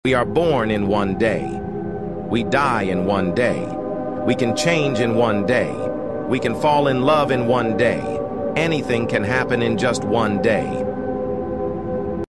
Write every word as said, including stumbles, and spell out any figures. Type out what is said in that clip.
We are born in one day. We die in one day. We can change in one day. We can fall in love in one day. Anything can happen in just one day.